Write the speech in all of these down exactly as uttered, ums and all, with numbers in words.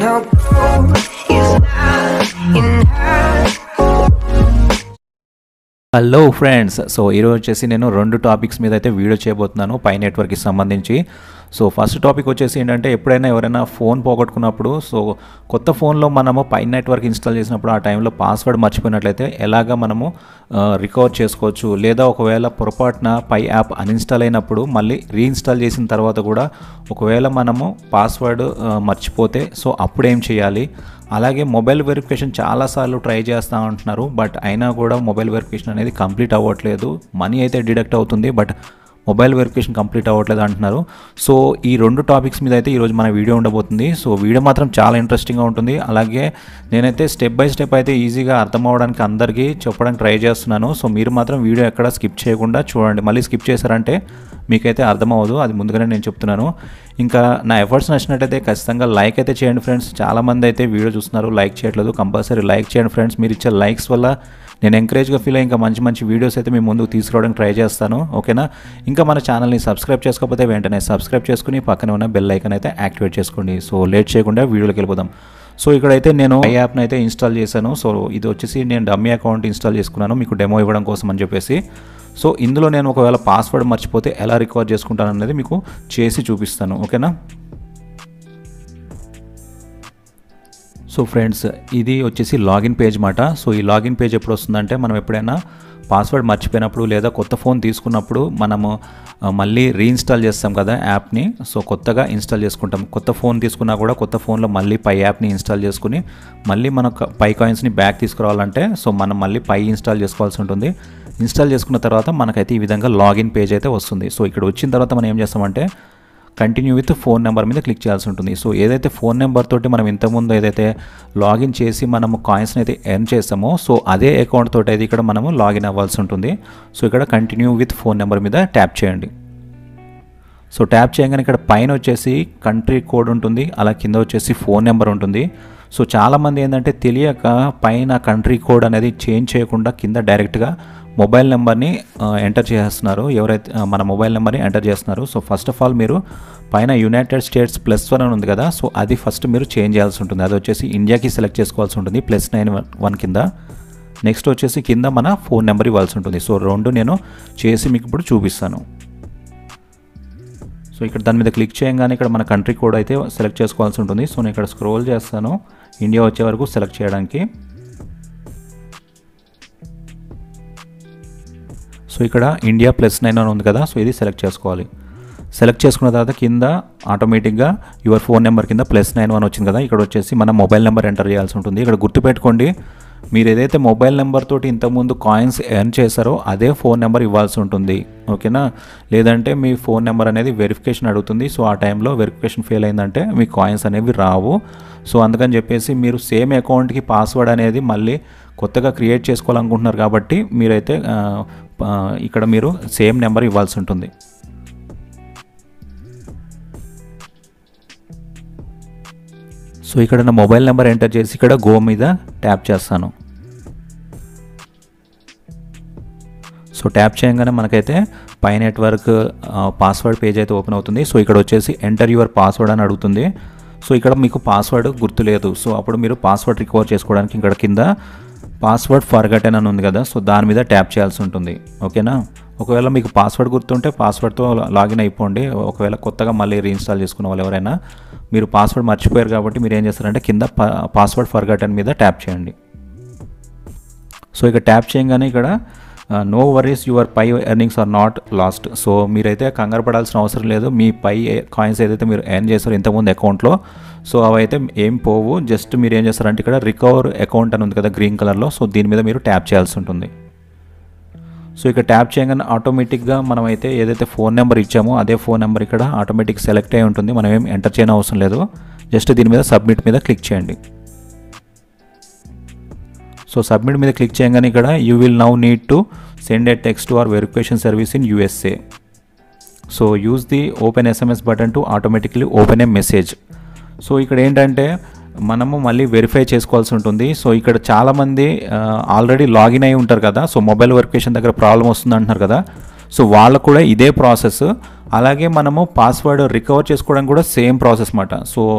Our goal is not in her. Hello friends, so ఈరోజు వచ్చేసి నేను రెండు టాపిక్స్ మీద అయితే వీడియో చేయబోతున్నాను పై నెట్వర్క్కి సంబంధించి. సో ఫస్ట్ టాపిక్ వచ్చేసి ఏంటంటే, ఎప్పుడైనా ఎవరైనా ఫోన్ పోగొట్టుకున్నప్పుడు, సో కొత్త ఫోన్లో మనము పై నెట్వర్క్ ఇన్స్టాల్ చేసినప్పుడు ఆ టైంలో పాస్వర్డ్ మర్చిపోయినట్లయితే ఎలాగా మనము రికవర్ చేసుకోవచ్చు, లేదా ఒకవేళ పొరపాటున పై యాప్ అన్ఇన్స్టాల్ అయినప్పుడు మళ్ళీ రీఇన్స్టాల్ చేసిన తర్వాత కూడా ఒకవేళ మనము పాస్వర్డ్ మర్చిపోతే సో అప్పుడు ఏం చేయాలి, అలాగే మొబైల్ వెరిఫికేషన్ చాలాసార్లు ట్రై చేస్తూ ఉంటున్నారు, బట్ అయినా కూడా మొబైల్ వెరిఫికేషన్ అనేది కంప్లీట్ అవ్వట్లేదు. మనీ అయితే డిడక్ట్ అవుతుంది, బట్ మొబైల్ వెరిఫికేషన్ కంప్లీట్ అవ్వట్లేదు అంటున్నారు. సో ఈ రెండు టాపిక్స్ మీద అయితే ఈరోజు మన వీడియో ఉండబోతుంది. సో వీడియో మాత్రం చాలా ఇంట్రెస్టింగ్గా ఉంటుంది. అలాగే నేనైతే స్టెప్ బై స్టెప్ అయితే ఈజీగా అర్థం అవ్వడానికి అందరికీ చెప్పడానికి ట్రై చేస్తున్నాను. సో మీరు మాత్రం వీడియో ఎక్కడ స్కిప్ చేయకుండా చూడండి. మళ్ళీ స్కిప్ చేశారంటే మీకైతే అర్థమవ్వదు, అది ముందుగానే నేను చెప్తున్నాను. ఇంకా నా ఎఫర్ట్స్ నచ్చినట్టయితే ఖచ్చితంగా లైక్ అయితే చేయండి ఫ్రెండ్స్. చాలామంది అయితే వీడియో చూస్తున్నారు, లైక్ చేయట్లేదు. కంపల్సరీ లైక్ చేయండి ఫ్రెండ్స్. మీరు ఇచ్చే లైక్స్ వల్ల నేను ఎంకరేజ్గా ఫీల్ అయ్యి ఇంకా మంచి మంచి వీడియోస్ అయితే మీ ముందుకు తీసుకురావడానికి ట్రై చేస్తాను, ఓకేనా. ఇంకా మన ఛానల్ని సబ్స్క్రైబ్ చేసుకోకపోతే వెంటనే సబ్స్క్రైబ్ చేసుకుని పక్కన ఉన్న బెల్ ఐకాన్ అయితే యాక్టివేట్ చేసుకోండి. సో లేట్ చేయకుండా వీడియోలోకి వెళ్ళిపోదాం. సో ఇక్కడైతే నేను ఈ యాప్ని అయితే ఇన్స్టాల్ చేశాను. సో ఇది వచ్చేసి నేను డమ్మీ అకౌంట్ ఇన్స్టాల్ చేసుకున్నాను మీకు డెమో ఇవ్వడం కోసం అని చెప్పేసి. సో ఇందులో నేను ఒకవేళ పాస్వర్డ్ మర్చిపోతే ఎలా రికవర్ చేసుకుంటాను అనేది మీకు చేసి చూపిస్తాను, ఓకేనా. సో ఫ్రెండ్స్, ఇది వచ్చేసి లాగిన్ పేజ్ మాట. సో ఈ లాగిన్ పేజ్ ఎప్పుడు వస్తుందంటే, మనం ఎప్పుడైనా పాస్వర్డ్ మర్చిపోయినప్పుడు లేదా కొత్త ఫోన్ తీసుకున్నప్పుడు మనము మళ్ళీ రీఇన్స్టాల్ చేస్తాం కదా యాప్ని. సో కొత్తగా ఇన్స్టాల్ చేసుకుంటాం. కొత్త ఫోన్ తీసుకున్నా కూడా కొత్త ఫోన్లో మళ్ళీ పై యాప్ని ఇన్స్టాల్ చేసుకుని మళ్ళీ మన పై కాయిన్స్ని బ్యాక్ తీసుకురావాలంటే సో మనం మళ్ళీ పై ఇన్స్టాల్ చేసుకోవాల్సి ఉంటుంది. ఇన్స్టాల్ చేసుకున్న తర్వాత మనకైతే ఈ విధంగా లాగిన్ పేజ్ అయితే వస్తుంది. సో ఇక్కడ వచ్చిన తర్వాత మనం ఏం చేస్తామంటే, కంటిన్యూ విత్ ఫోన్ నెంబర్ మీద క్లిక్ చేయాల్సి ఉంటుంది. సో ఏదైతే ఫోన్ నెంబర్ తోటి మనం ఇంతకుముందు ఏదైతే లాగిన్ చేసి మనము కాయిన్స్ని అయితే ఎర్న్ చేస్తామో సో అదే అకౌంట్ తోటి అయితే ఇక్కడ మనము లాగిన్ అవ్వాల్సి ఉంటుంది. సో ఇక్కడ కంటిన్యూ విత్ ఫోన్ నెంబర్ మీద ట్యాప్ చేయండి. సో ట్యాప్ చేయగానే ఇక్కడ పైన వచ్చేసి కంట్రీ కోడ్ ఉంటుంది, అలా కింద వచ్చేసి ఫోన్ నెంబర్ ఉంటుంది. సో చాలామంది ఏంటంటే తెలియక పైన కంట్రీ కోడ్ అనేది చేంజ్ చేయకుండా కింద డైరెక్ట్గా మొబైల్ నెంబర్ని ఎంటర్ చేస్తున్నారు. ఎవరైతే మన మొబైల్ నెంబర్ని ఎంటర్ చేస్తున్నారు. సో ఫస్ట్ ఆఫ్ ఆల్ మీరు పైన యునైటెడ్ స్టేట్స్ ప్లస్ వన్ అని ఉంది కదా, సో అది ఫస్ట్ మీరు చేంజ్ చేయాల్సి ఉంటుంది. అది వచ్చేసి ఇండియాకి సెలెక్ట్ చేసుకోవాల్సి ఉంటుంది ప్లస్ నైన్ వన్ కింద. నెక్స్ట్ వచ్చేసి కింద మన ఫోన్ నెంబర్ ఇవ్వాల్సి ఉంటుంది. సో రెండు నేను చేసి మీకు ఇప్పుడు చూపిస్తాను. సో ఇక్కడ దాని మీద క్లిక్ చేయగానే ఇక్కడ మన కంట్రీ కోడ్ అయితే సెలెక్ట్ చేసుకోవాల్సి ఉంటుంది. సో నేను ఇక్కడ స్క్రోల్ చేస్తాను ఇండియా వచ్చే వరకు సెలెక్ట్ చేయడానికి. సో ఇక్కడ ఇండియా ప్లస్ నైన్ అని ఉంది కదా, సో ఇది సెలెక్ట్ చేసుకోవాలి. సెలెక్ట్ చేసుకున్న తర్వాత కింద ఆటోమేటిక్గా యువర్ ఫోన్ నెంబర్ కింద ప్లస్ నైన్ వన్ వచ్చింది కదా, ఇక్కడ వచ్చేసి మన మొబైల్ నెంబర్ ఎంటర్ చేయాల్సి ఉంటుంది. ఇక్కడ గుర్తుపెట్టుకోండి, మీరు ఏదైతే మొబైల్ నెంబర్ తోటి ఇంతకుముందు కాయిన్స్ ఎర్న్ చేశారో అదే ఫోన్ నెంబర్ ఇవ్వాల్సి ఉంటుంది, ఓకేనా. లేదంటే మీ ఫోన్ నెంబర్ అనేది వెరిఫికేషన్ అడుగుతుంది. సో ఆ టైంలో వెరిఫికేషన్ ఫెయిల్ అయిందంటే మీ కాయిన్స్ అనేవి రావు. సో అందుకని చెప్పేసి మీరు సేమ్ అకౌంట్కి పాస్వర్డ్ అనేది మళ్ళీ కొత్తగా క్రియేట్ చేసుకోవాలనుకుంటున్నారు కాబట్టి మీరైతే ఇక్కడ మీరు సేమ్ నెంబర్ ఇవ్వాల్సి ఉంటుంది. సో ఇక్కడ నా మొబైల్ నెంబర్ ఎంటర్ చేసి ఇక్కడ గో మీద ట్యాప్ చేస్తాను. సో ట్యాప్ చేయగానే మనకైతే పై నెట్వర్క్ పాస్వర్డ్ పేజ్ అయితే ఓపెన్ అవుతుంది. సో ఇక్కడ వచ్చేసి ఎంటర్ యువర్ పాస్వర్డ్ అని అడుగుతుంది. సో ఇక్కడ మీకు పాస్వర్డ్ గుర్తులేదు, సో అప్పుడు మీరు పాస్వర్డ్ రికవర్ చేసుకోవడానికి ఇక్కడ కింద పాస్వర్డ్ ఫర్గటెన్ అని ఉంది కదా, సో దాని మీద ట్యాప్ చేయాల్సి ఉంటుంది, ఓకేనా. ఒకవేళ మీకు పాస్వర్డ్ గుర్తుంటే పాస్వర్డ్తో లాగిన్ అయిపోండి. ఒకవేళ కొత్తగా మళ్ళీ రీఇన్స్టాల్ చేసుకున్న వాళ్ళు ఎవరైనా మీరు పాస్వర్డ్ మర్చిపోయారు కాబట్టి మీరు ఏం చేస్తారంటే కింద పాస్వర్డ్ ఫర్గటెన్ మీద ట్యాప్ చేయండి. సో ఇక ట్యాప్ చేయగానే ఇక్కడ no worries your Pi earnings are not lost. So మీరైతే కంగారు పడాల్సిన అవసరం లేదు. మీ పై కాయిన్స్ ఏదైతే మీరు ఎర్న్ చేస్తారో ఇంతకుముందు అకౌంట్లో సో అవైతే ఏం పోవు. జస్ట్ మీరు ఏం చేస్తారంటే ఇక్కడ రికవర్ అకౌంట్ అని ఉంది కదా గ్రీన్ కలర్లో, సో దీని మీద మీరు ట్యాప్ చేయాల్సి ఉంటుంది. సో ఇక్కడ ట్యాప్ చేయగానే ఆటోమేటిక్గా మనం అయితే ఏదైతే ఫోన్ నెంబర్ ఇచ్చామో అదే ఫోన్ నెంబర్ ఇక్కడ ఆటోమేటిక్ సెలెక్ట్ అయి ఉంటుంది. మనం ఏం ఎంటర్ చేయని అవసరం లేదు. జస్ట్ దీని మీద సబ్మిట్ మీద క్లిక్ చేయండి. సో సబ్మిట్ మీద క్లిక్ చేయగానే ఇక్కడ you will now need to send a text to our verification service in USA. So use the open SMS button to automatically open a message. So ఇక్కడ ఏంటంటే మనము మళ్ళీ verify చేసుకోవాల్సి ఉంటుంది. సో ఇక్కడ చాలామంది ఆల్రెడీ లాగిన్ అయి ఉంటారు కదా, సో మొబైల్ వెరిఫికేషన్ దగ్గర ప్రాబ్లం వస్తుంది అంటున్నారు కదా, సో వాళ్ళకు కూడా ఇదే ప్రాసెస్. అలాగే మనము పాస్వర్డ్ రికవర్ చేసుకోవడానికి కూడా సేమ్ ప్రాసెస్ మాట. సో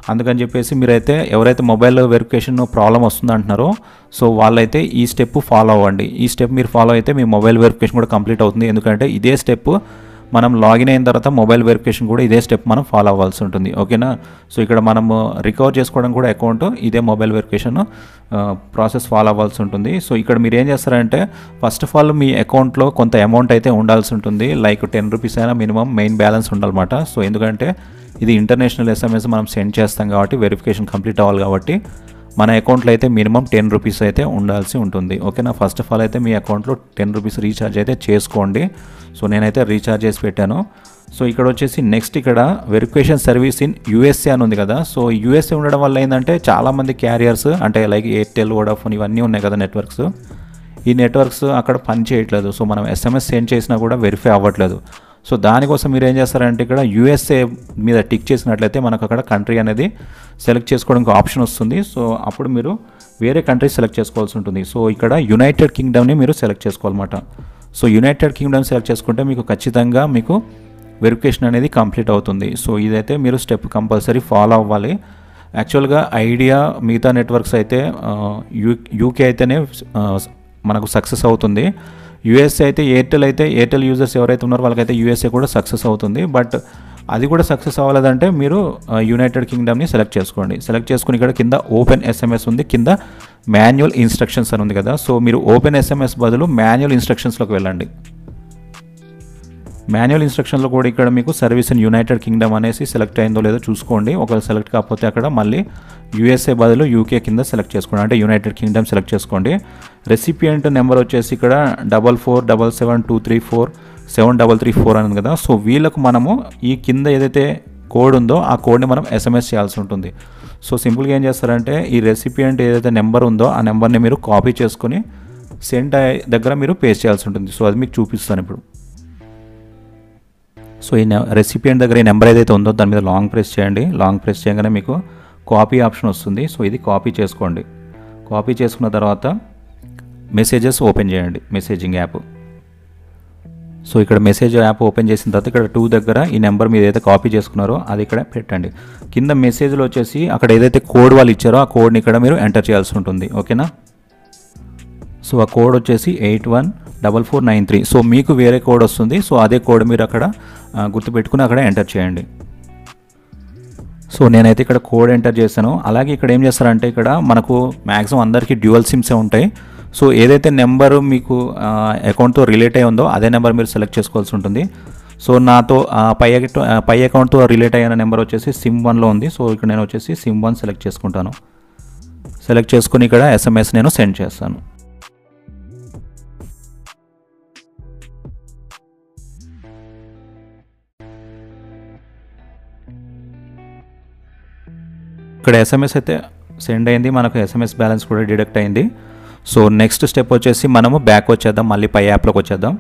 అందుకని చెప్పేసి మీరైతే ఎవరైతే మొబైల్ వెరిఫికేషన్ ప్రాబ్లం వస్తుంది అంటున్నారో సో వాళ్ళైతే ఈ స్టెప్ ఫాలో అవ్వండి. ఈ స్టెప్ మీరు ఫాలో అయితే మీ మొబైల్ వెరిఫికేషన్ కూడా కంప్లీట్ అవుతుంది. ఎందుకంటే ఇదే స్టెప్ మనం లాగిన్ అయిన తర్వాత మొబైల్ వెరిఫికేషన్ కూడా ఇదే స్టెప్ మనం ఫాలో అవ్వాల్సి ఉంటుంది. ఓకేనా. సో ఇక్కడ మనము రికవర్ చేసుకోవడం కూడా అకౌంట్ ఇదే మొబైల్ వెరిఫికేషన్ ప్రాసెస్ ఫాలో అవ్వాల్సి ఉంటుంది. సో ఇక్కడ మీరు ఏం చేస్తారంటే ఫస్ట్ ఆఫ్ ఆల్ మీ అకౌంట్లో కొంత అమౌంట్ అయితే ఉండాల్సి ఉంటుంది. లైక్ టెన్ రూపీస్ అయినా మినిమం మెయిన్ బ్యాలెన్స్ ఉండాలన్నమాట. సో ఎందుకంటే ఇది ఇంటర్నేషనల్ ఎస్ఎంఎస్ మనం సెండ్ చేస్తాం కాబట్టి వెరిఫికేషన్ కంప్లీట్ అవ్వాలి కాబట్టి మన అకౌంట్లో అయితే మినిమం టెన్ రూపీస్ అయితే ఉండాల్సి ఉంటుంది. ఓకేనా. ఫస్ట్ ఆఫ్ ఆల్ అయితే మీ అకౌంట్లో టెన్ రూపీస్ రీఛార్జ్ అయితే చేసుకోండి. సో నేనైతే రీఛార్జ్ చేసి పెట్టాను. సో ఇక్కడ వచ్చేసి నెక్స్ట్ ఇక్కడ వెరిఫికేషన్ సర్వీస్ ఇన్ యూఎస్ఏ అని ఉంది కదా. సో యూఎస్ఏ ఉండడం వల్ల ఏంటంటే చాలామంది క్యారియర్స్ అంటే లైక్ ఎయిర్టెల్, వోడాఫోన్ ఇవన్నీ ఉన్నాయి కదా నెట్వర్క్స్, ఈ నెట్వర్క్స్ అక్కడ పని చేయట్లేదు. సో మనం ఎస్ఎంఎస్ సెండ్ చేసినా కూడా వెరిఫై అవ్వట్లేదు. సో దానికోసం మీరు ఏం చేస్తారంటే ఇక్కడ యూఎస్ఏ మీద టిక్ చేసినట్లయితే మనకు అక్కడ కంట్రీ అనేది సెలెక్ట్ చేసుకోవడానికి ఆప్షన్ వస్తుంది. సో అప్పుడు మీరు వేరే కంట్రీ సెలెక్ట్ చేసుకోవాల్సి ఉంటుంది. సో ఇక్కడ యునైటెడ్ కింగ్డమ్ని మీరు సెలెక్ట్ చేసుకోవాలన్నమాట. సో యునైటెడ్ కింగ్డమ్ సెలెక్ట్ చేసుకుంటే మీకు ఖచ్చితంగా మీకు వెరిఫికేషన్ అనేది కంప్లీట్ అవుతుంది. సో ఇదైతే మీరు స్టెప్ కంపల్సరీ ఫాలో అవ్వాలి. యాక్చువల్గా ఐడియా మిగతా నెట్వర్క్స్ అయితే యూ యూకే అయితేనే మనకు సక్సెస్ అవుతుంది. యూఎస్ఏ అయితే ఎయిర్టెల్ అయితే ఎయిర్టెల్ యూజర్స్ ఎవరైతే ఉన్నారో వాళ్ళకైతే యూఎస్ఏ కూడా సక్సెస్ అవుతుంది. బట్ అది కూడా సక్సెస్ అవ్వలేదంటే మీరు యునైటెడ్ కింగ్డమ్ని సెలెక్ట్ చేసుకోండి. సెలెక్ట్ చేసుకుని ఇక్కడ కింద ఓపెన్ ఎస్ఎంఎస్ ఉంది, కింద మాన్యువల్ ఇన్స్ట్రక్షన్స్ అని ఉంది కదా. సో మీరు ఓపెన్ ఎస్ఎంఎస్ బదులు మాన్యువల్ ఇన్స్ట్రక్షన్స్లోకి వెళ్ళండి. మాన్యువల్ ఇన్స్ట్రక్షన్లో కూడా ఇక్కడ మీకు సర్వీస్ ఇన్ యునైటెడ్ కింగ్డమ్ అనేసి సెలెక్ట్ అయిందో లేదో చూసుకోండి. ఒకవేళ సెలెక్ట్ కాకపోతే అక్కడ మళ్ళీ యూఎస్ఏ బదులు యూకే కింద సెలెక్ట్ చేసుకోండి, అంటే యునైటెడ్ కింగ్డమ్ సెలెక్ట్ చేసుకోండి. రెసిపియంట్ నెంబర్ వచ్చేసి ఇక్కడ double four double seven two three four seven double three four అని కదా. సో వీళ్ళకు మనము ఈ కింద ఏదైతే కోడ్ ఉందో ఆ కోడ్ని మనం ఎస్ఎంఎస్ చేయాల్సి ఉంటుంది. సో సింపుల్గా ఏం చేస్తారంటే ఈ రెసిపియంట్ ఏదైతే నెంబర్ ఉందో ఆ నెంబర్ని మీరు కాపీ చేసుకొని సెండ్ దగ్గర మీరు పేస్ట్ చేయాల్సి ఉంటుంది. సో అది మీకు చూపిస్తాను ఇప్పుడు. సో ఈ రెసిపియంట్ దగ్గర ఈ నెంబర్ ఏదైతే ఉందో దాని మీద లాంగ్ ప్రెస్ చేయండి. లాంగ్ ప్రెస్ చేయగానే మీకు కాపీ ఆప్షన్ వస్తుంది. సో ఇది కాపీ చేసుకోండి. కాపీ చేసుకున్న తర్వాత మెసేజెస్ ఓపెన్ చేయండి, మెసేజింగ్ యాప్. సో ఇక్కడ మెసేజ్ యాప్ ఓపెన్ చేసిన తర్వాత ఇక్కడ టూ దగ్గర ఈ నెంబర్ మీరు ఏదైతే కాపీ చేసుకున్నారో అది ఇక్కడ పెట్టండి. కింద మెసేజ్లో వచ్చేసి అక్కడ ఏదైతే కోడ్ వాళ్ళు ఇచ్చారో ఆ కోడ్ని ఇక్కడ మీరు ఎంటర్ చేయాల్సి ఉంటుంది. ఓకేనా. సో ఆ కోడ్ వచ్చేసి eight one double four nine three. So మీకు వేరే కోడ్ వస్తుంది. సో అదే కోడ్ మీరు అక్కడ గుర్తుపెట్టుకుని అక్కడ ఎంటర్ చేయండి. సో నేనైతే ఇక్కడ కోడ్ ఎంటర్ చేశాను. అలాగే ఇక్కడ ఏం చేస్తారంటే ఇక్కడ మనకు మ్యాక్సిమం అందరికీ డ్యూయల్ సిమ్సే ఉంటాయి. సో ఏదైతే నెంబర్ మీకు అకౌంట్తో రిలేట్ అయి ఉందో అదే నెంబర్ మీరు సెలెక్ట్ చేసుకోవాల్సి ఉంటుంది. సో నాతో పై పై అకౌంట్తో రిలేట్ అయిన నెంబర్ వచ్చేసి సిమ్ వన్లో ఉంది. సో ఇక్కడ నేను వచ్చేసి సిమ్ వన్ సెలెక్ట్ చేసుకుంటాను. సెలెక్ట్ చేసుకుని ఇక్కడ ఎస్ఎంఎస్ నేను సెండ్ చేస్తాను. ఇక్కడ ఎస్ఎంఎస్ అయితే సెండ్ అయింది, మనకు ఎస్ఎంఎస్ బ్యాలెన్స్ కూడా డిడక్ట్ అయింది. సో నెక్స్ట్ స్టెప్ వచ్చేసి మనము బ్యాక్ వచ్చేద్దాం, మళ్ళీ పై యాప్లోకి వచ్చేద్దాం.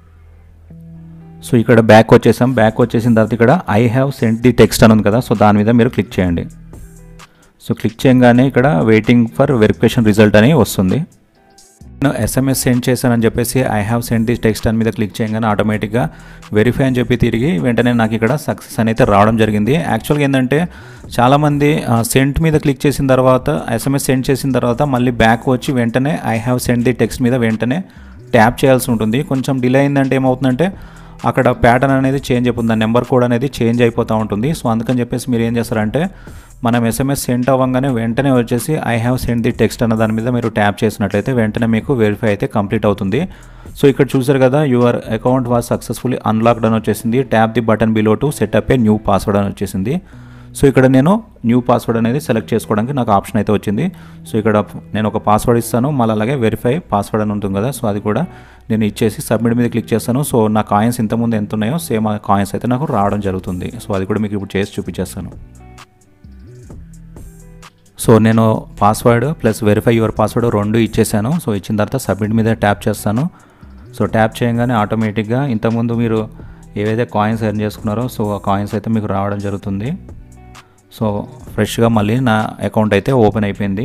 సో ఇక్కడ బ్యాక్ వచ్చేసాం. బ్యాక్ వచ్చేసిన తర్వాత ఇక్కడ I have sent the text అని ఉంది కదా. సో దాని మీద మీరు క్లిక్ చేయండి. సో క్లిక్ చేయగానే ఇక్కడ వెయిటింగ్ ఫర్ వెరిఫికేషన్ రిజల్ట్ అని వస్తుంది. నేను ఎస్ఎంఎస్ సెండ్ చేశానని చెప్పేసి I have send the text అని మీద క్లిక్ చేయగానే ఆటోమేటిక్గా వెరిఫై అని చెప్పి తిరిగి వెంటనే నాకు ఇక్కడ సక్సెస్ అనేది రావడం జరిగింది. యాక్చువల్గా ఏంటంటే చాలామంది సెంట్ మీద క్లిక్ చేసిన తర్వాత ఎస్ఎంఎస్ సెండ్ చేసిన తర్వాత మళ్ళీ బ్యాక్ వచ్చి వెంటనే I have send the text మీద వెంటనే ట్యాప్ చేయాల్సి ఉంటుంది. కొంచెం డిలే అయిందంటే ఏమవుతుందంటే అక్కడ ప్యాటర్న్ అనేది చేంజ్ అయిపోతుంది, నెంబర్ కోడ్ అనేది చేంజ్ అయిపోతూ ఉంటుంది. సో అందుకని చెప్పేసి మీరు ఏం చేస్తారంటే మనం ఎస్ఎంఎస్ సెండ్ అవ్వగానే వెంటనే వచ్చేసి I have send the text అన్న దాని మీద మీరు ట్యాప్ చేసినట్లయితే వెంటనే మీకు వెరిఫై అయితే కంప్లీట్ అవుతుంది. సో ఇక్కడ చూసారు కదా, your account was successfully unlocked అని వచ్చేసింది. Tap the button below to set up a new password అని వచ్చేసింది. సో ఇక్కడ నేను న్యూ పాస్వర్డ్ అనేది సెలెక్ట్ చేసుకోవడానికి నాకు ఆప్షన్ అయితే వచ్చింది. సో ఇక్కడ నేను ఒక పాస్వర్డ్ ఇస్తాను, మళ్ళీ అలాగే వెరిఫై పాస్వర్డ్ అని ఉంటుంది కదా. సో అది కూడా నేను ఇచ్చేసి సబ్మిట్ మీద క్లిక్ చేస్తాను. సో నా కాయిన్స్ ఇంతకుముందు ఎంత ఉన్నాయో సేమ్ ఆ కాయిన్స్ అయితే నాకు రావడం జరుగుతుంది. సో అది కూడా మీకు ఇప్పుడు చేసి చూపించేస్తాను. సో నేను password plus verify your password రెండు ఇచ్చేసాను. సో ఇచ్చిన తర్వాత సబ్మిట్ మీద ట్యాప్ చేస్తాను. సో ట్యాప్ చేయగానే ఆటోమేటిక్గా ఇంతకుముందు మీరు ఏవైతే కాయిన్స్ ఎర్న్ చేసుకున్నారో సో ఆ కాయిన్స్ అయితే మీకు రావడం జరుగుతుంది. సో ఫ్రెష్గా మళ్ళీ నా అకౌంట్ అయితే ఓపెన్ అయిపోయింది.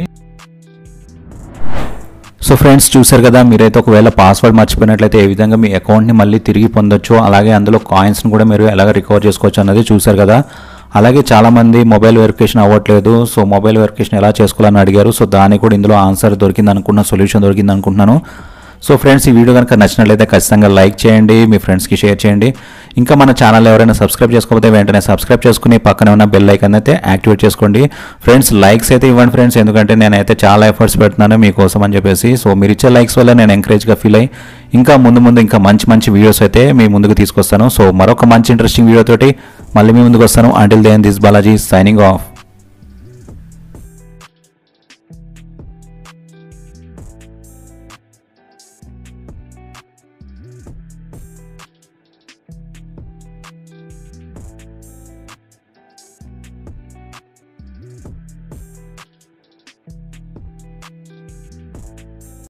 సో ఫ్రెండ్స్ చూసారు కదా, మీరైతే ఒకవేళ పాస్వర్డ్ మర్చిపోయినట్లయితే ఏ విధంగా మీ అకౌంట్ని మళ్ళీ తిరిగి పొందొచ్చు, అలాగే అందులో కాయిన్స్ని కూడా మీరు ఎలాగ రికవర్ చేసుకోవచ్చు అన్నది చూసారు కదా. అలాగే చాలామంది మొబైల్ వెరిఫికేషన్ అవ్వట్లేదు, సో మొబైల్ వెరిఫికేషన్ ఎలా చేసుకోవాలని అడిగారు. సో దానికి కూడా ఇందులో ఆన్సర్ దొరికింది అనుకున్న సొల్యూషన్ దొరికింది అనుకుంటున్నాను. సో ఫ్రెండ్స్, ఈ వీడియో కనుక నచ్చినట్లయితే ఖచ్చితంగా లైక్ చేయండి, మీ ఫ్రెండ్స్కి షేర్ చేయండి. ఇంకా మన ఛానల్ ఎవరైనా సబ్స్క్రైబ్ చేసుకోకపోతే వెంటనే సబ్స్క్రైబ్ చేసుకుని పక్కనే ఉన్న బెల్ ఐకాన్ అయితే యాక్టివేట్ చేసుకోండి. ఫ్రెండ్స్, లైక్స్ అయితే ఇవ్వండి ఫ్రెండ్స్, ఎందుకంటే నేనైతే చాలా ఎఫర్ట్స్ పెడుతున్నాను మీకోసం అని చెప్పేసి. సో మీరు ఇచ్చే లైక్స్ వల్ల నేను ఎంకరేజ్గా ఫీల్ అయ్యి ఇంకా ముందు ముందు ఇంకా మంచి మంచి వీడియోస్ అయితే మీ ముందుకు తీసుకొస్తాను. సో మరొక మంచి ఇంట్రెస్టింగ్ వీడియోతోటి మళ్ళీ మీ ముందుకు వస్తాను. Until then this Balaji signing of.